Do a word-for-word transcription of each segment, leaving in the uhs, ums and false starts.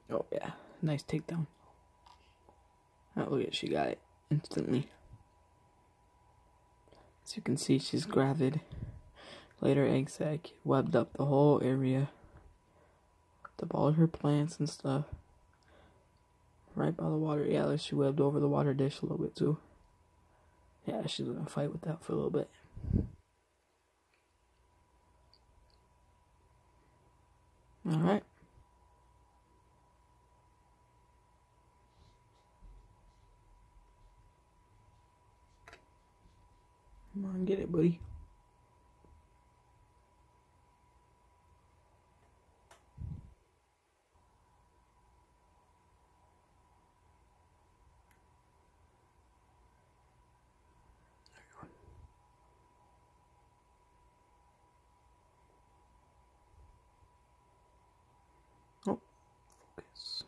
Oh yeah, nice takedown. Oh, look at, she got it instantly. As you can see, she's gravid. Laid her egg sac, webbed up the whole area. Up all her plants and stuff. Right by the water. Yeah, she webbed over the water dish a little bit too. Yeah, she's gonna fight with that for a little bit. Alright. Come on, get it, buddy. Oh, focus.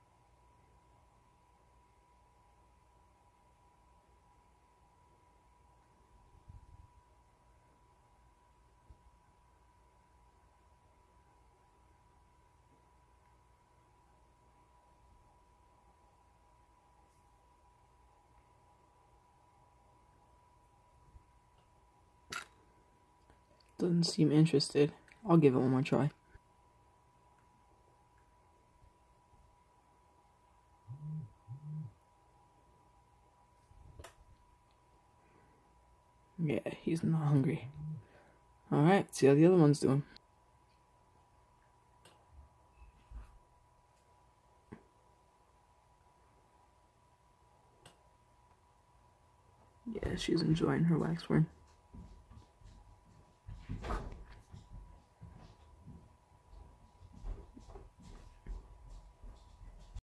Doesn't seem interested. I'll give it one more try. Yeah, he's not hungry. Alright, see how the other one's doing. Yeah, she's enjoying her waxworm.